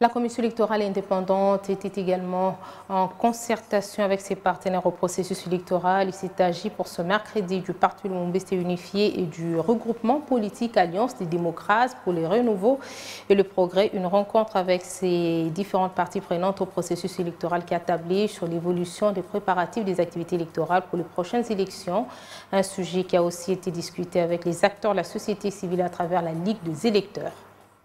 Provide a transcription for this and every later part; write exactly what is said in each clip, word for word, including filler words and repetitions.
La commission électorale indépendante était également en concertation avec ses partenaires au processus électoral. Il s'est agi pour ce mercredi du Parti Lumumba unifié et du regroupement politique Alliance des démocrates pour le renouveau et le progrès. Une rencontre avec ces différentes parties prenantes au processus électoral qui a tablé sur l'évolution des préparatifs des activités électorales pour les prochaines élections. Un sujet qui a aussi été discuté avec les acteurs de la société civile à travers la Ligue des électeurs.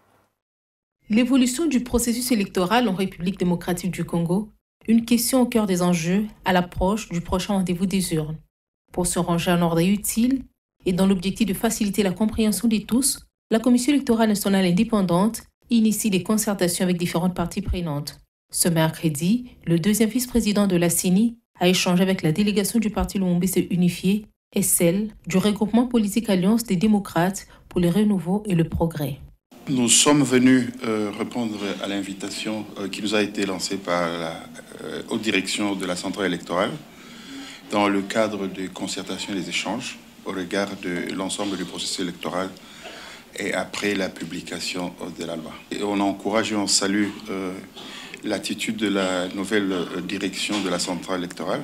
L'évolution du processus électoral en République démocratique du Congo, une question au cœur des enjeux à l'approche du prochain rendez-vous des urnes. Pour se ranger en ordre utile et dans l'objectif de faciliter la compréhension de tous, la Commission électorale nationale indépendante initie des concertations avec différentes parties prenantes. Ce mercredi, le deuxième vice-président de la C E N I a échangé avec la délégation du Parti Lumumba unifié et celle du regroupement politique Alliance des démocrates pour le renouveau et le progrès. Nous sommes venus euh, répondre à l'invitation euh, qui nous a été lancée par la euh, haute direction de la centrale électorale dans le cadre des concertations et des échanges au regard de l'ensemble du processus électoral et après la publication de la loi. Et on encourage et on salue euh, l'attitude de la nouvelle direction de la centrale électorale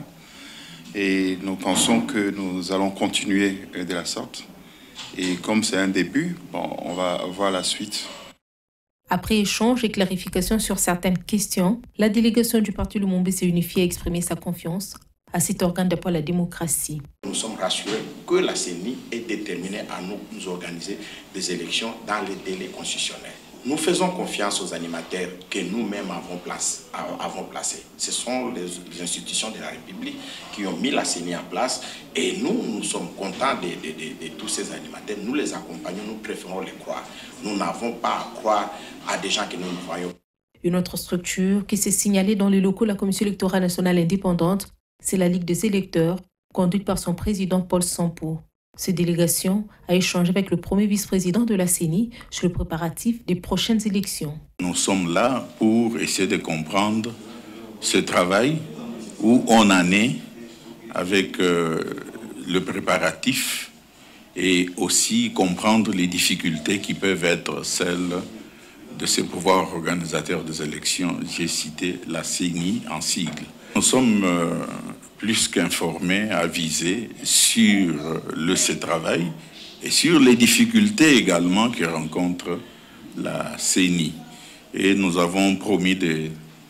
et nous pensons que nous allons continuer de la sorte. Et comme c'est un début, bon, on va voir la suite. Après échange et clarification sur certaines questions, la délégation du Parti Lumumba unifié a exprimé sa confiance à cet organe d'appui à la démocratie. Nous sommes rassurés que la C E N I est déterminée à nous, nous organiser des élections dans les délais constitutionnels. Nous faisons confiance aux animateurs que nous-mêmes avons, place, avons placés. Ce sont les, les institutions de la République qui ont mis la C E N I en place et nous, nous sommes contents de, de, de, de tous ces animateurs. Nous les accompagnons, nous préférons les croire. Nous n'avons pas à croire à des gens que nous ne voyons. Une autre structure qui s'est signalée dans les locaux de la Commission électorale nationale indépendante, c'est la Ligue des électeurs, conduite par son président Paul Sampo. Cette délégation a échangé avec le premier vice-président de la C E N I sur le préparatif des prochaines élections. Nous sommes là pour essayer de comprendre ce travail, où on en est avec euh, le préparatif et aussi comprendre les difficultés qui peuvent être celles de ce pouvoir organisateur des élections. J'ai cité la C E N I en sigle. Nous sommes euh, plus qu'informés, avisés sur le ce travail et sur les difficultés également que rencontre la C E N I. Et nous avons promis de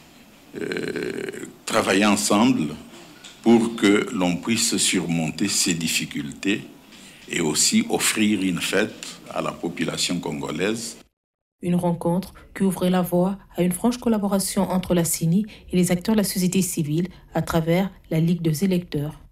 euh, travailler ensemble pour que l'on puisse surmonter ces difficultés et aussi offrir une fête à la population congolaise. Une rencontre qui ouvrait la voie à une franche collaboration entre la C E N I et les acteurs de la société civile à travers la Ligue des électeurs.